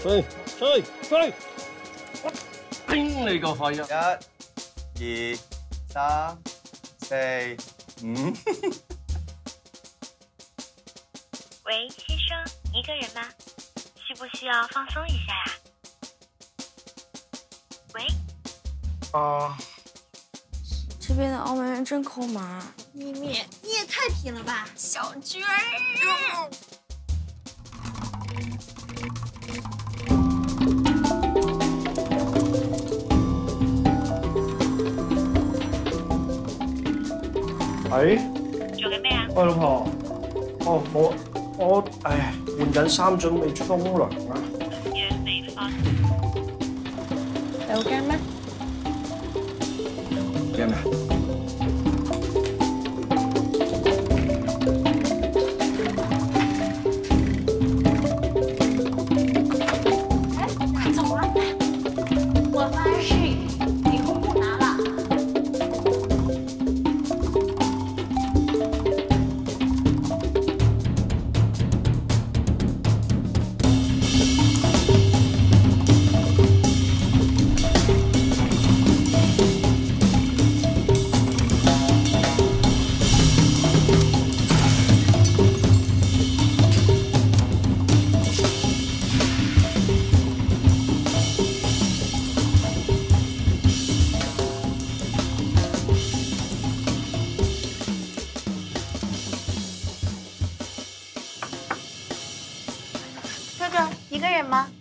吹！我頂你個肺啊！1、2、3、4、5。 喂，先生，一个人吗？需不需要放松一下呀？喂。 这边的澳门人真抠门。 咪咪，你也太拼了吧，小娟儿！ 係。 做緊咩啊？ 喂，老婆。我換緊衫，準備沖涼啊。 約未婚。 你好驚咩？ 驚咩？ 走了，我发誓以后不拿了。 一个人吗？